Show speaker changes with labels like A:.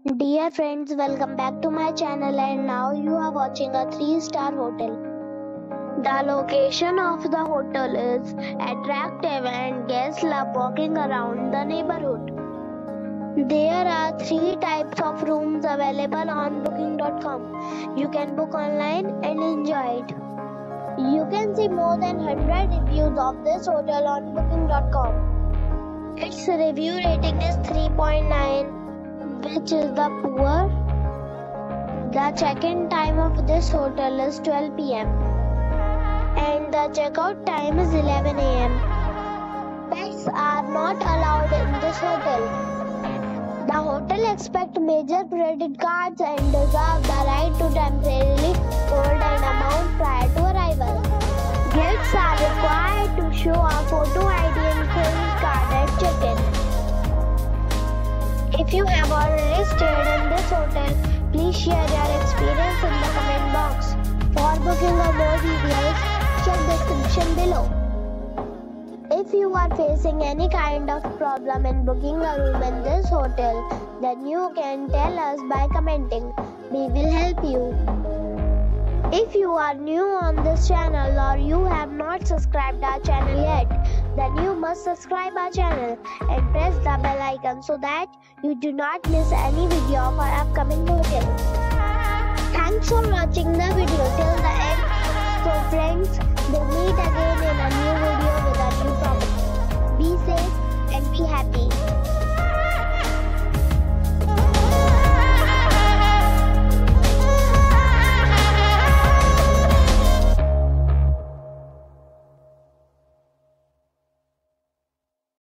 A: Dear friends, welcome back to my channel, and now you are watching a 3-star hotel. The location of the hotel is attractive and guests love walking around the neighborhood. There are 3 types of rooms available on booking.com. You can book online and enjoy it. You can see more than 100 reviews of this hotel on booking.com. Its review rating is 3.9. which is the poor. The check-in time of this hotel is 12 p.m. and the check-out time is 11 a.m. Pets are not allowed in this hotel. The hotel accepts major credit cards and reserves the right to temporarily hold an amount prior to arrival. Guests are required to show a photo ID and credit card at check-in. If you have already stayed in this hotel, please share your experience in the comment box. For booking or more details, check the description below. If you are facing any kind of problem in booking a room in this hotel, then you can tell us by commenting. We will help you. If you are new on this channel or you have not subscribed our channel yet, then you must subscribe our channel and press the bell icon so that you do not miss any video of our upcoming hotel. Thanks for watching the video till the end. So friends, we'll meet again in a new video with a new topic. Be safe.